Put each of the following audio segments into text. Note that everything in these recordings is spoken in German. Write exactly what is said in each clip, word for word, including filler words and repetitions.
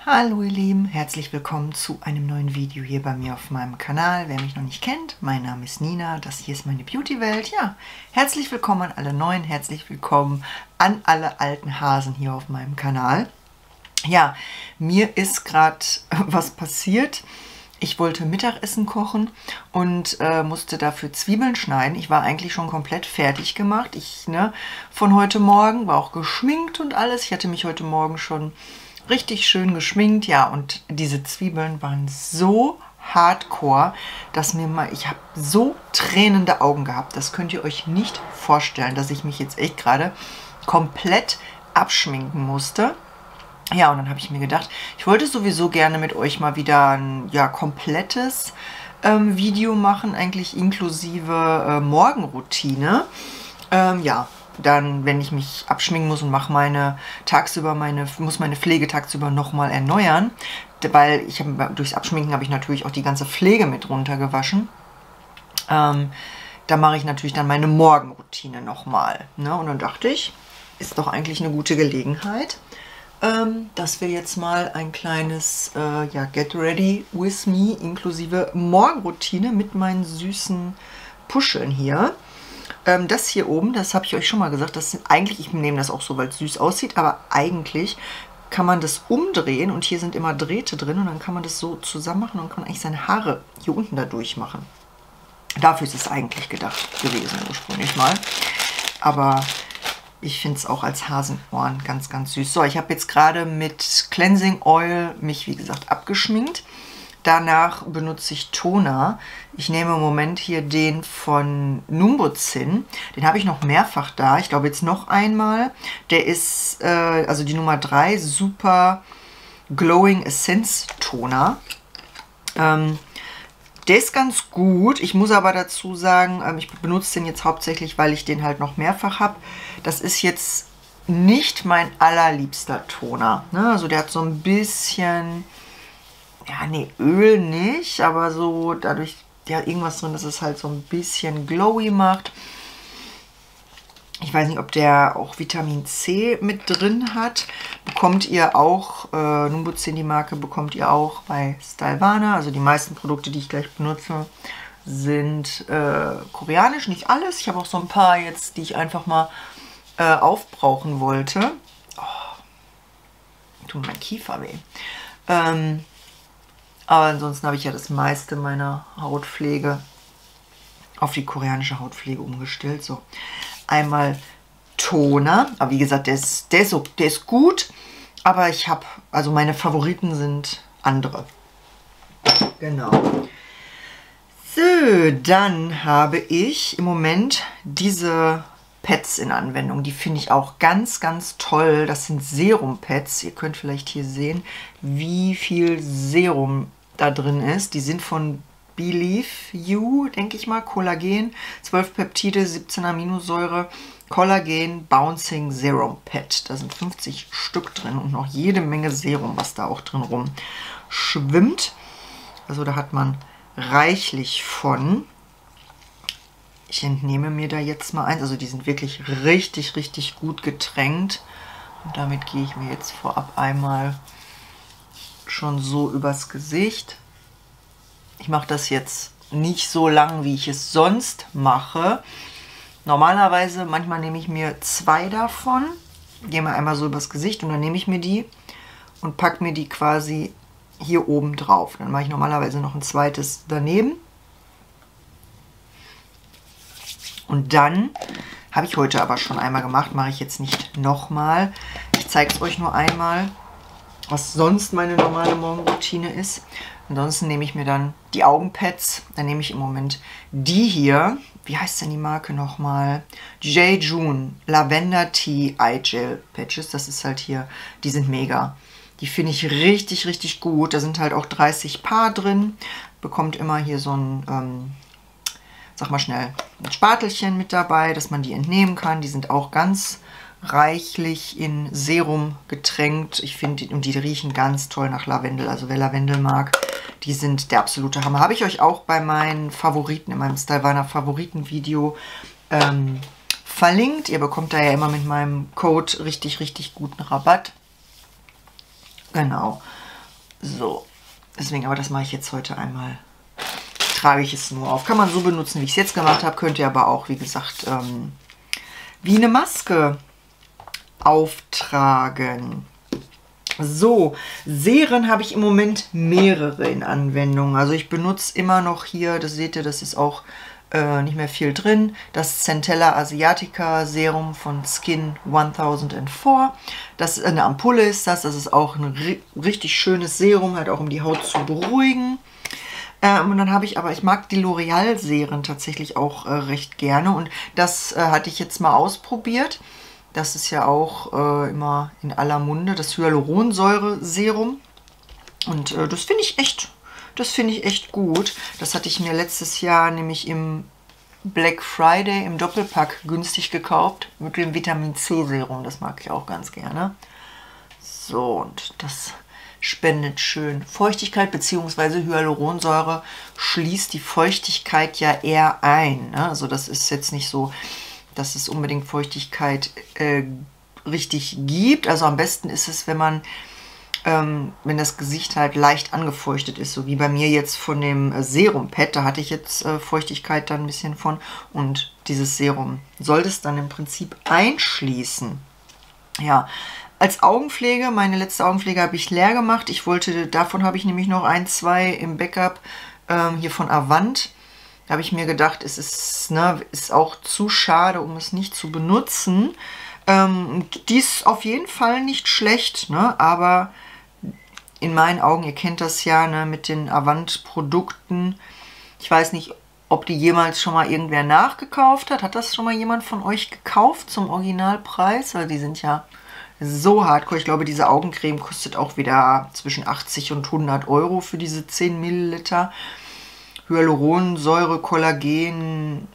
Hallo ihr Lieben, herzlich willkommen zu einem neuen Video hier bei mir auf meinem Kanal. Wer mich noch nicht kennt, mein Name ist Nina, das hier ist meine Beauty-Welt. Ja, herzlich willkommen an alle Neuen, herzlich willkommen an alle alten Hasen hier auf meinem Kanal. Ja, mir ist gerade was passiert. Ich wollte Mittagessen kochen und äh, musste dafür Zwiebeln schneiden. Ich war eigentlich schon komplett fertig gemacht. Ich, ne, von heute Morgen war auch geschminkt und alles. Ich hatte mich heute Morgen schon richtig schön geschminkt, ja, und diese Zwiebeln waren so hardcore, dass mir mal, ich habe so tränende Augen gehabt, das könnt ihr euch nicht vorstellen, dass ich mich jetzt echt gerade komplett abschminken musste. Ja, und dann habe ich mir gedacht, ich wollte sowieso gerne mit euch mal wieder ein ja, komplettes ähm, Video machen, eigentlich inklusive äh, Morgenroutine. Ähm, ja, dann, wenn ich mich abschminken muss und mache meine tagsüber meine muss meine Pflege tagsüber nochmal erneuern, weil ich habe durchs Abschminken habe ich natürlich auch die ganze Pflege mit runtergewaschen. Ähm, da mache ich natürlich dann meine Morgenroutine nochmal. Ne? Und dann dachte ich, ist doch eigentlich eine gute Gelegenheit, ähm, dass wir jetzt mal ein kleines äh, ja, Get Ready With Me inklusive Morgenroutine mit meinen süßen Puscheln hier. Das hier oben, das habe ich euch schon mal gesagt, das sind eigentlich, ich nehme das auch so, weil es süß aussieht, aber eigentlich kann man das umdrehen und hier sind immer Drähte drin und dann kann man das so zusammen machen und kann man eigentlich seine Haare hier unten da durchmachen. Dafür ist es eigentlich gedacht gewesen ursprünglich mal, aber ich finde es auch als Hasenohren ganz, ganz süß. So, ich habe jetzt gerade mit Cleansing Oil mich, wie gesagt, abgeschminkt. Danach benutze ich Toner. Ich nehme im Moment hier den von Numbuzin. Den habe ich noch mehrfach da. Ich glaube jetzt noch einmal. Der ist, äh, also die Nummer drei, Super Glowing Essence Toner. Ähm, der ist ganz gut. Ich muss aber dazu sagen, ähm, ich benutze den jetzt hauptsächlich, weil ich den halt noch mehrfach habe. Das ist jetzt nicht mein allerliebster Toner. Ne? Also der hat so ein bisschen... Ja, nee, Öl nicht, aber so dadurch, ja, irgendwas drin, dass es halt so ein bisschen glowy macht. Ich weiß nicht, ob der auch Vitamin C mit drin hat. Bekommt ihr auch, äh, Numbuzin, die Marke, bekommt ihr auch bei Stylevana. Also die meisten Produkte, die ich gleich benutze, sind äh, koreanisch, nicht alles. Ich habe auch so ein paar jetzt, die ich einfach mal äh, aufbrauchen wollte. Oh, tut mein Kiefer weh. Ähm, Aber ansonsten habe ich ja das meiste meiner Hautpflege auf die koreanische Hautpflege umgestellt. So, einmal Toner. Aber wie gesagt, der ist, der ist, so, der ist gut. Aber ich habe, also meine Favoriten sind andere. Genau. So, dann habe ich im Moment diese Pads in Anwendung. Die finde ich auch ganz, ganz toll. Das sind Serum-Pads. Ihr könnt vielleicht hier sehen, wie viel Serum da drin ist. Die sind von Believe You, denke ich mal. Kollagen, zwölf Peptide, siebzehn Aminosäure, Kollagen, Bouncing Serum Pad. Da sind fünfzig Stück drin und noch jede Menge Serum, was da auch drin rumschwimmt. Also da hat man reichlich von. Ich entnehme mir da jetzt mal eins. Also die sind wirklich richtig, richtig gut getränkt. Und damit gehe ich mir jetzt vorab einmal schon so übers Gesicht. Ich mache das jetzt nicht so lang, wie ich es sonst mache. Normalerweise, manchmal nehme ich mir zwei davon, gehe mal einmal so übers Gesicht und dann nehme ich mir die und packe mir die quasi hier oben drauf. Dann mache ich normalerweise noch ein zweites daneben. Und dann habe ich heute aber schon einmal gemacht, mache ich jetzt nicht nochmal. Ich zeige es euch nur einmal, was sonst meine normale Morgenroutine ist. Ansonsten nehme ich mir dann die Augenpads. Dann nehme ich im Moment die hier. Wie heißt denn die Marke nochmal? Jejune Lavender Tea Eye Gel Patches. Das ist halt hier, die sind mega. Die finde ich richtig, richtig gut. Da sind halt auch dreißig Paar drin. Bekommt immer hier so ein... Ähm, sag mal schnell, ein Spatelchen mit dabei, dass man die entnehmen kann. Die sind auch ganz reichlich in Serum getränkt. Ich finde, und die riechen ganz toll nach Lavendel. Also wer Lavendel mag, die sind der absolute Hammer. Habe ich euch auch bei meinen Favoriten, in meinem Stylevana Favoriten-Video ähm, verlinkt. Ihr bekommt da ja immer mit meinem Code richtig, richtig guten Rabatt. Genau. So, deswegen, aber das mache ich jetzt heute einmal. Trage ich es nur auf. Kann man so benutzen, wie ich es jetzt gemacht habe. Könnt ihr aber auch, wie gesagt, ähm, wie eine Maske auftragen. So, Serien habe ich im Moment mehrere in Anwendung. Also ich benutze immer noch hier, das seht ihr, das ist auch äh, nicht mehr viel drin, das Centella Asiatica Serum von Skin tausendvier. Das ist eine Ampulle, ist das. Das ist auch ein ri richtig schönes Serum, halt auch um die Haut zu beruhigen. Ähm, und dann habe ich aber, ich mag die L'Oreal-Serien tatsächlich auch äh, recht gerne. Und das äh, hatte ich jetzt mal ausprobiert. Das ist ja auch äh, immer in aller Munde, das Hyaluronsäure-Serum. Und äh, das finde ich echt, das finde ich echt gut. Das hatte ich mir letztes Jahr nämlich im Black Friday im Doppelpack günstig gekauft mit dem Vitamin C-Serum. Das mag ich auch ganz gerne. So, und das spendet schön Feuchtigkeit, beziehungsweise Hyaluronsäure schließt die Feuchtigkeit ja eher ein. Ne? Also das ist jetzt nicht so, dass es unbedingt Feuchtigkeit äh, richtig gibt. Also am besten ist es, wenn man, ähm, wenn das Gesicht halt leicht angefeuchtet ist, so wie bei mir jetzt von dem äh, Serum-Pad. Da hatte ich jetzt äh, Feuchtigkeit dann ein bisschen von. Und dieses Serum soll das dann im Prinzip einschließen. Ja, als Augenpflege, meine letzte Augenpflege habe ich leer gemacht. Ich wollte, davon habe ich nämlich noch ein, zwei im Backup ähm, hier von Avant. Da habe ich mir gedacht, es ist, ne, ist auch zu schade, um es nicht zu benutzen. Ähm, die ist auf jeden Fall nicht schlecht, ne, aber in meinen Augen, ihr kennt das ja, ne, mit den Avant-Produkten. Ich weiß nicht, ob die jemals schon mal irgendwer nachgekauft hat. Hat das schon mal jemand von euch gekauft zum Originalpreis? Weil die sind ja so hardcore. Ich glaube, diese Augencreme kostet auch wieder zwischen achtzig und hundert Euro für diese zehn Milliliter. Hyaluronsäure, Kollagen,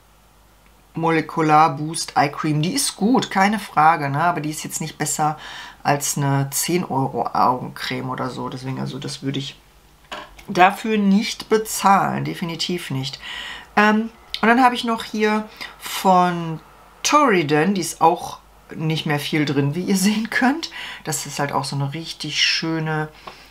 Molekular Boost Eye Cream. Die ist gut, keine Frage, ne? Aber die ist jetzt nicht besser als eine zehn Euro Augencreme oder so. Deswegen, also das würde ich dafür nicht bezahlen, definitiv nicht. Ähm, und dann habe ich noch hier von Torridon, die ist auch nicht mehr viel drin, wie ihr sehen könnt. Das ist halt auch so eine richtig schöne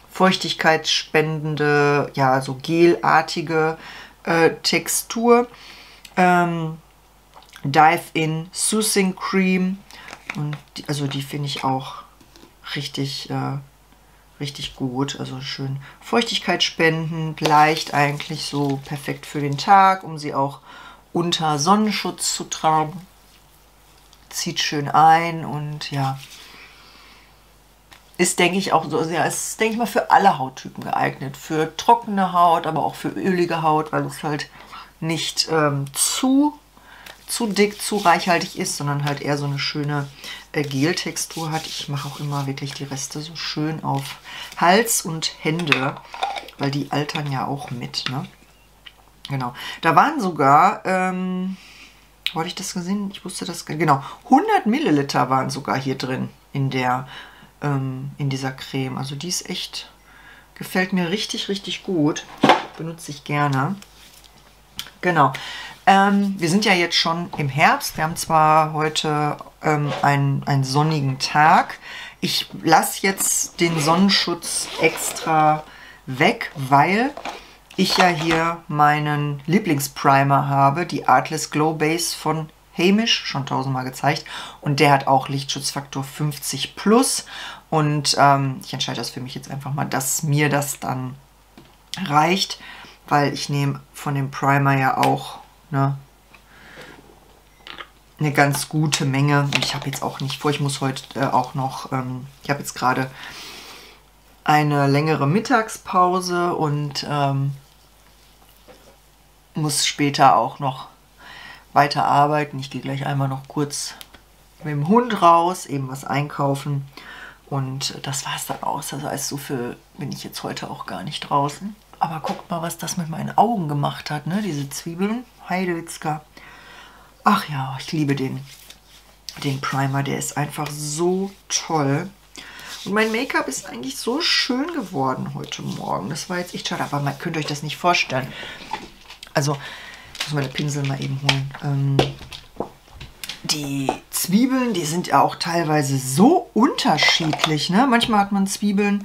feuchtigkeitsspendende, ja, so gelartige äh, Textur. Ähm, Dive-In Soothing Cream. Und die, also die finde ich auch richtig, äh, richtig gut. Also schön feuchtigkeitsspendend, leicht eigentlich, so perfekt für den Tag, um sie auch unter Sonnenschutz zu tragen. Zieht schön ein und ja, ist, denke ich, auch so, ja, ist, denke ich mal, für alle Hauttypen geeignet. Für trockene Haut, aber auch für ölige Haut, weil es halt nicht ähm, zu, zu dick, zu reichhaltig ist, sondern halt eher so eine schöne äh, Geltextur hat. Ich mache auch immer wirklich die Reste so schön auf Hals und Hände, weil die altern ja auch mit, ne? Genau. Da waren sogar, ähm, wo hatte ich das gesehen? Ich wusste das, genau, hundert Milliliter waren sogar hier drin in der in dieser Creme. Also die ist echt, gefällt mir richtig, richtig gut. Benutze ich gerne. Genau. Ähm, wir sind ja jetzt schon im Herbst. Wir haben zwar heute ähm, einen, einen sonnigen Tag. Ich lasse jetzt den Sonnenschutz extra weg, weil ich ja hier meinen Lieblingsprimer habe, die Artless Glow Base von Heimish, schon tausendmal gezeigt, und der hat auch Lichtschutzfaktor fünfzig plus und ähm, ich entscheide das für mich jetzt einfach mal, dass mir das dann reicht, weil ich nehme von dem Primer ja auch ne, eine ganz gute Menge und ich habe jetzt auch nicht vor, ich muss heute äh, auch noch, ähm, ich habe jetzt gerade eine längere Mittagspause und ähm, muss später auch noch weiter arbeiten. Ich gehe gleich einmal noch kurz mit dem Hund raus, eben was einkaufen und das war es dann aus. Also als so viel bin ich jetzt heute auch gar nicht draußen. Aber guckt mal, was das mit meinen Augen gemacht hat, ne? Diese Zwiebeln. Heidewitzka. Ach ja, ich liebe den, den Primer. Der ist einfach so toll. Und mein Make-up ist eigentlich so schön geworden heute Morgen. Das war jetzt echt schade, aber man könnt euch das nicht vorstellen. Also, ich muss meine Pinsel mal eben holen. Ähm, die Zwiebeln, die sind ja auch teilweise so unterschiedlich. Ne? Manchmal hat man Zwiebeln,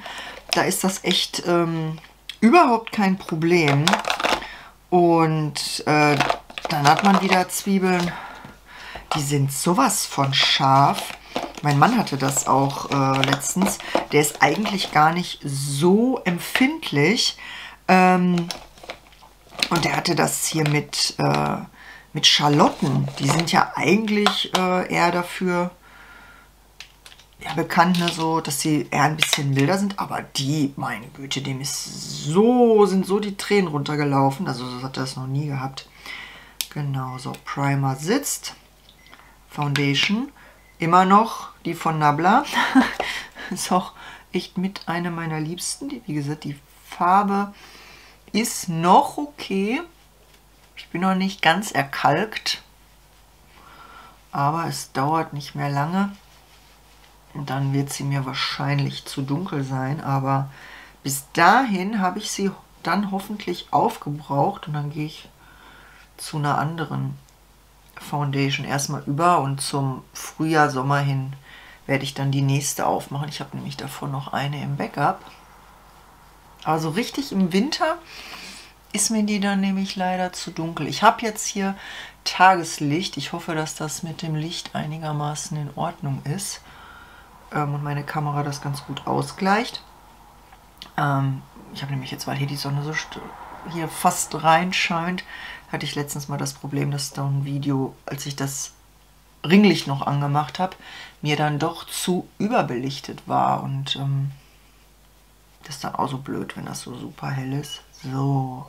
da ist das echt ähm, überhaupt kein Problem. Und äh, dann hat man wieder Zwiebeln, die sind sowas von scharf. Mein Mann hatte das auch äh, letztens. Der ist eigentlich gar nicht so empfindlich. Ähm, und der hatte das hier mit, äh, mit Schalotten. Die sind ja eigentlich äh, eher dafür ja, bekannt, ne, so, dass sie eher ein bisschen milder sind. Aber die, meine Güte, dem ist so, sind so die Tränen runtergelaufen. Also so hat er das noch nie gehabt. Genau, so Primer sitzt. Foundation. Immer noch die von Nabla. Ist auch echt mit einer meiner Liebsten. Die, wie gesagt, die Farbe ist noch okay. Ich bin noch nicht ganz erkalkt. Aber es dauert nicht mehr lange. Und dann wird sie mir wahrscheinlich zu dunkel sein. Aber bis dahin habe ich sie dann hoffentlich aufgebraucht. Und dann gehe ich zu einer anderen Foundation erstmal über und zum Frühjahr, Sommer hin werde ich dann die nächste aufmachen. Ich habe nämlich davon noch eine im Backup. Aber so richtig im Winter ist mir die dann nämlich leider zu dunkel. Ich habe jetzt hier Tageslicht. Ich hoffe, dass das mit dem Licht einigermaßen in Ordnung ist ähm, und meine Kamera das ganz gut ausgleicht. Ähm, ich habe nämlich jetzt, weil hier die Sonne so hier fast reinscheint, hatte ich letztens mal das Problem, dass da ein Video, als ich das Ringlicht noch angemacht habe, mir dann doch zu überbelichtet war. Und ähm, das ist dann auch so blöd, wenn das so super hell ist. So.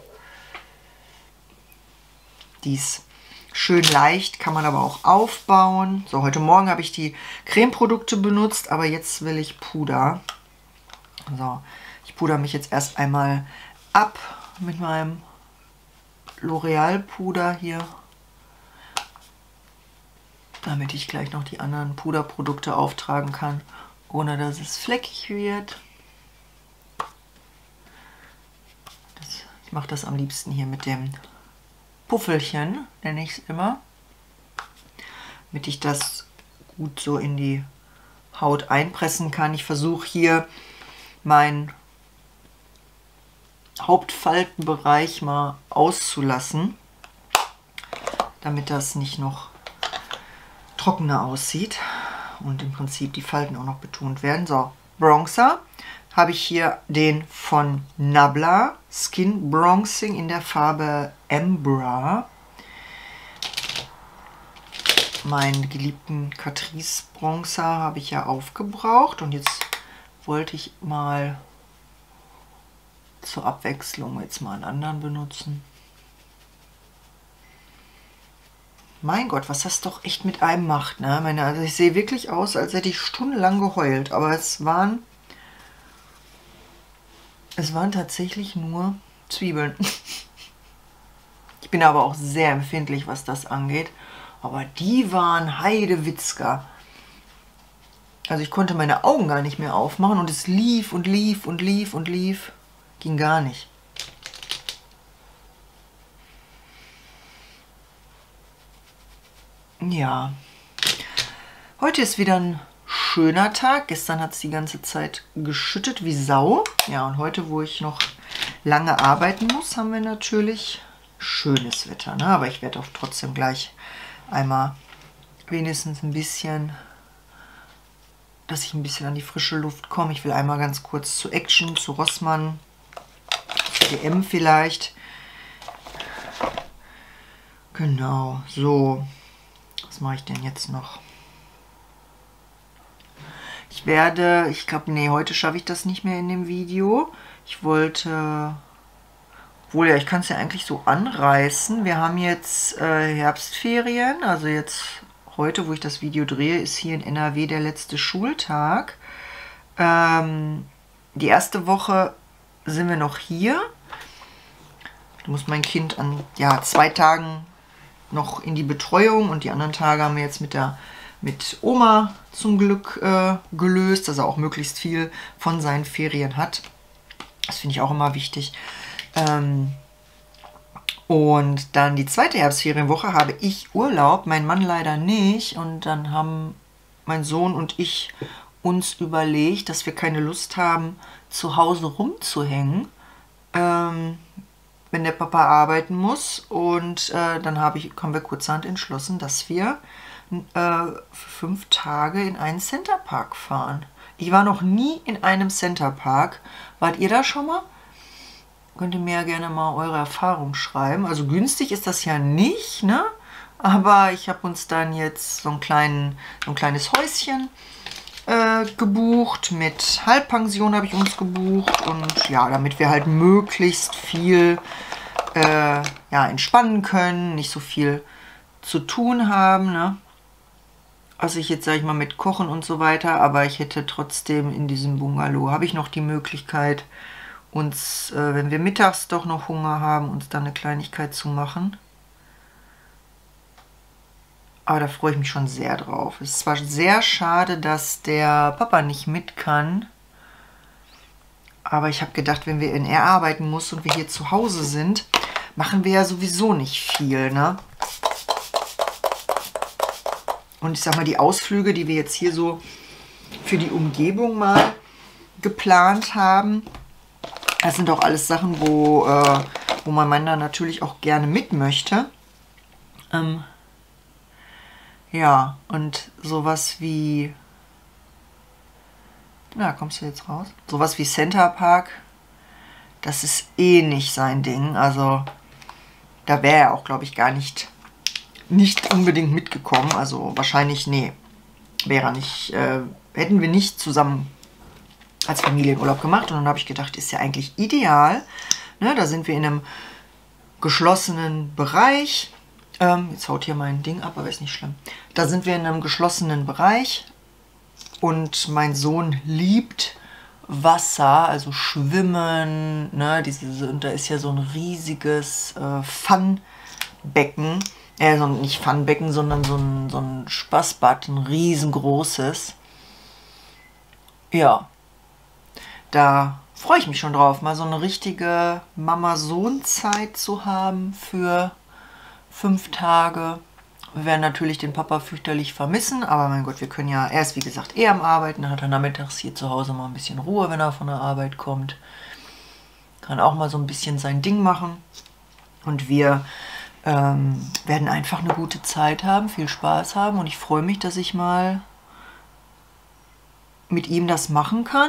Die ist schön leicht, kann man aber auch aufbauen. So, heute Morgen habe ich die Cremeprodukte benutzt, aber jetzt will ich Puder. So, ich puder mich jetzt erst einmal ab mit meinem L'Oreal Puder hier, damit ich gleich noch die anderen Puderprodukte auftragen kann, ohne dass es fleckig wird. Das, ich mache das am liebsten hier mit dem Puffelchen, nenne ich es immer, damit ich das gut so in die Haut einpressen kann. Ich versuche hier meinen Hauptfaltenbereich mal auszulassen, damit das nicht noch trockener aussieht und im Prinzip die Falten auch noch betont werden. So, Bronzer habe ich hier den von Nabla Skin Bronzing in der Farbe Ambra. Meinen geliebten Catrice Bronzer habe ich ja aufgebraucht und jetzt wollte ich mal zur Abwechslung jetzt mal einen anderen benutzen. Mein Gott, was das doch echt mit einem macht, ne? Meine, also ich sehe wirklich aus, als hätte ich stundenlang geheult, aber es waren es waren tatsächlich nur Zwiebeln. Ich bin aber auch sehr empfindlich, was das angeht, aber die waren Heidewitzka. Also ich konnte meine Augen gar nicht mehr aufmachen und es lief und lief und lief und lief. Ging gar nicht. Ja. Heute ist wieder ein schöner Tag. Gestern hat es die ganze Zeit geschüttet wie Sau. Ja, und heute, wo ich noch lange arbeiten muss, haben wir natürlich schönes Wetter. Ne? Aber ich werde auch trotzdem gleich einmal wenigstens ein bisschen, dass ich ein bisschen an die frische Luft komme. Ich will einmal ganz kurz zu Action, zu Rossmann, D M vielleicht. Genau, so. Was mache ich denn jetzt noch? Ich werde, ich glaube, nee, heute schaffe ich das nicht mehr in dem Video. Ich wollte, obwohl ja, ich kann es ja eigentlich so anreißen. Wir haben jetzt äh, Herbstferien, also jetzt heute, wo ich das Video drehe, ist hier in N R W der letzte Schultag. Ähm, die erste Woche sind wir noch hier. Da muss mein Kind an ja, zwei Tagen noch in die Betreuung und die anderen Tage haben wir jetzt mit der mit Oma zum Glück äh, gelöst, dass er auch möglichst viel von seinen Ferien hat. Das finde ich auch immer wichtig. Ähm, und dann die zweite Herbstferienwoche habe ich Urlaub, mein Mann leider nicht. Und dann haben mein Sohn und ich uns überlegt, dass wir keine Lust haben, zu Hause rumzuhängen, ähm, wenn der Papa arbeiten muss. Und äh, dann habe ich, haben wir kurzerhand entschlossen, dass wir äh, fünf Tage in einen Centerpark fahren. Ich war noch nie in einem Centerpark. Wart ihr da schon mal? Könnt ihr mir ja gerne mal eure Erfahrung schreiben. Also günstig ist das ja nicht, ne? Aber ich habe uns dann jetzt so, einen kleinen, so ein kleines Häuschen äh, gebucht. Mit Halbpension habe ich uns gebucht. Und ja, damit wir halt möglichst viel äh, ja, entspannen können, nicht so viel zu tun haben, ne? Also ich jetzt, sage ich mal, mit Kochen und so weiter, aber ich hätte trotzdem in diesem Bungalow, habe ich noch die Möglichkeit, uns, äh, wenn wir mittags doch noch Hunger haben, uns dann eine Kleinigkeit zu machen. Aber da freue ich mich schon sehr drauf. Es ist zwar sehr schade, dass der Papa nicht mit kann, aber ich habe gedacht, wenn wir in er arbeiten muss und wir hier zu Hause sind, machen wir ja sowieso nicht viel, ne? Und ich sag mal, die Ausflüge, die wir jetzt hier so für die Umgebung mal geplant haben, das sind doch alles Sachen, wo, äh, wo mein Mann dann natürlich auch gerne mit möchte. Ähm, ja, und sowas wie, na, kommst du jetzt raus? Sowas wie Centerpark, das ist eh nicht sein Ding. Also da wäre er auch, glaube ich, gar nicht nicht unbedingt mitgekommen, also wahrscheinlich, nee, wäre er nicht, äh, hätten wir nicht zusammen als Familienurlaub gemacht. Und dann habe ich gedacht, ist ja eigentlich ideal, ne? Da sind wir in einem geschlossenen Bereich, ähm, jetzt haut hier mein Ding ab, aber ist nicht schlimm, da sind wir in einem geschlossenen Bereich und mein Sohn liebt Wasser, also Schwimmen, ne? Diese, und da ist ja so ein riesiges äh, Pfannbecken. Äh, so nicht Pfannbecken, sondern so ein, so ein Spaßbad, ein riesengroßes. Ja, da freue ich mich schon drauf, mal so eine richtige Mama-Sohn-Zeit zu haben für fünf Tage. Wir werden natürlich den Papa fürchterlich vermissen, aber mein Gott, wir können ja, er ist wie gesagt eh am Arbeiten, dann hat er nachmittags hier zu Hause mal ein bisschen Ruhe, wenn er von der Arbeit kommt. Kann auch mal so ein bisschen sein Ding machen. Und wir Ähm, werden einfach eine gute Zeit haben, viel Spaß haben und ich freue mich, dass ich mal mit ihm das machen kann.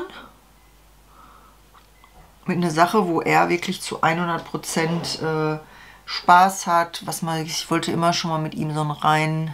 Mit einer Sache, wo er wirklich zu hundert Prozent äh, Spaß hat. Was mal, ich wollte immer schon mal mit ihm so einen rein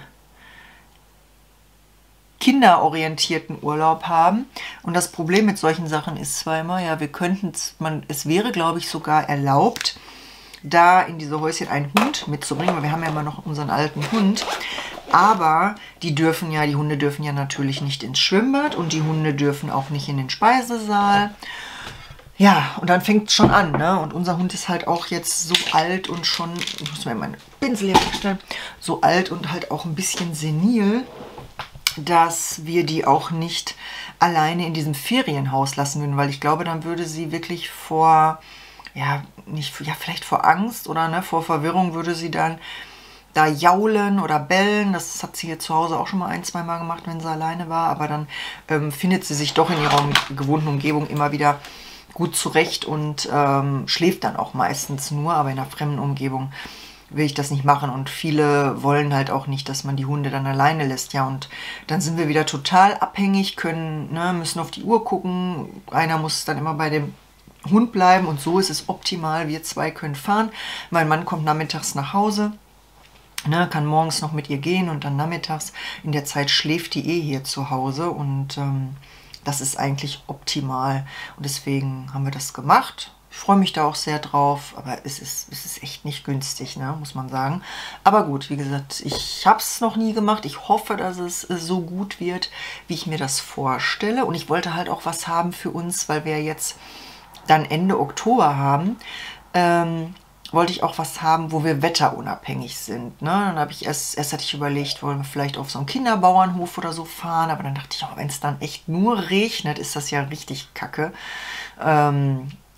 kinderorientierten Urlaub haben. Und das Problem mit solchen Sachen ist zwar immer, ja, wir könnten es, man, es wäre, glaube ich, sogar erlaubt, da in diese Häuschen einen Hund mitzubringen, weil wir haben ja immer noch unseren alten Hund. Aber die dürfen ja, die Hunde dürfen ja natürlich nicht ins Schwimmbad und die Hunde dürfen auch nicht in den Speisesaal. Ja, und dann fängt es schon an, ne? Und unser Hund ist halt auch jetzt so alt und schon, ich muss mir meinen Pinsel hier wegstellen, so alt und halt auch ein bisschen senil, dass wir die auch nicht alleine in diesem Ferienhaus lassen würden, weil ich glaube, dann würde sie wirklich vor ja, nicht, ja, vielleicht vor Angst oder ne, vor Verwirrung würde sie dann da jaulen oder bellen. Das hat sie hier zu Hause auch schon mal ein, zwei Mal gemacht, wenn sie alleine war. Aber dann ähm, findet sie sich doch in ihrer gewohnten Umgebung immer wieder gut zurecht und ähm, schläft dann auch meistens nur. Aber in einer fremden Umgebung will ich das nicht machen. Und viele wollen halt auch nicht, dass man die Hunde dann alleine lässt. Ja, und dann sind wir wieder total abhängig, können, ne, müssen auf die Uhr gucken. Einer muss dann immer bei dem Hund bleiben und so ist es optimal. Wir zwei können fahren. Mein Mann kommt nachmittags nach Hause, ne, kann morgens noch mit ihr gehen und dann nachmittags. In der Zeit schläft die eh hier zu Hause und ähm, das ist eigentlich optimal. Und deswegen haben wir das gemacht. Ich freue mich da auch sehr drauf, aber es ist, es ist echt nicht günstig, ne, muss man sagen. Aber gut, wie gesagt, ich habe es noch nie gemacht. Ich hoffe, dass es so gut wird, wie ich mir das vorstelle. Und ich wollte halt auch was haben für uns, weil wir jetzt dann Ende Oktober haben, ähm, wollte ich auch was haben, wo wir wetterunabhängig sind. Ne? Dann habe ich erst, erst hatte ich überlegt, wollen wir vielleicht auf so einen Kinderbauernhof oder so fahren, aber dann dachte ich, oh, wenn es dann echt nur regnet, ist das ja richtig kacke. Ähm,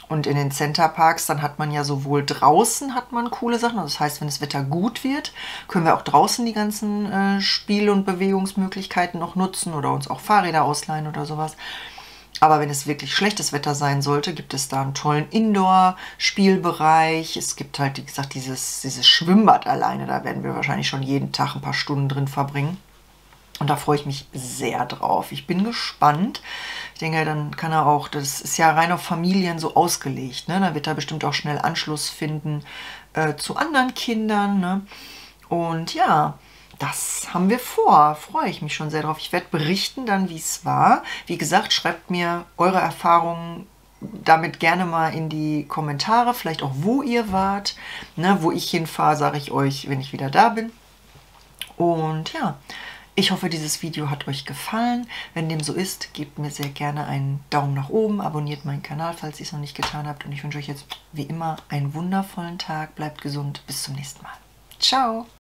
Und in den Centerparks, dann hat man ja sowohl draußen hat man coole Sachen, also das heißt, wenn das Wetter gut wird, können wir auch draußen die ganzen äh, Spiel- und Bewegungsmöglichkeiten noch nutzen oder uns auch Fahrräder ausleihen oder sowas. Aber wenn es wirklich schlechtes Wetter sein sollte, gibt es da einen tollen Indoor-Spielbereich. Es gibt halt, wie gesagt, dieses, dieses Schwimmbad alleine, da werden wir wahrscheinlich schon jeden Tag ein paar Stunden drin verbringen. Und da freue ich mich sehr drauf. Ich bin gespannt. Ich denke, dann kann er auch, das ist ja rein auf Familien so ausgelegt, ne? Da wird er bestimmt auch schnell Anschluss finden äh, zu anderen Kindern, ne? Und ja, das haben wir vor. Freue ich mich schon sehr drauf. Ich werde berichten dann, wie es war. Wie gesagt, schreibt mir eure Erfahrungen damit gerne mal in die Kommentare, vielleicht auch, wo ihr wart. Ne? Wo ich hinfahre, sage ich euch, wenn ich wieder da bin. Und ja, ich hoffe, dieses Video hat euch gefallen. Wenn dem so ist, gebt mir sehr gerne einen Daumen nach oben, abonniert meinen Kanal, falls ihr es noch nicht getan habt. Und ich wünsche euch jetzt wie immer einen wundervollen Tag. Bleibt gesund. Bis zum nächsten Mal. Ciao.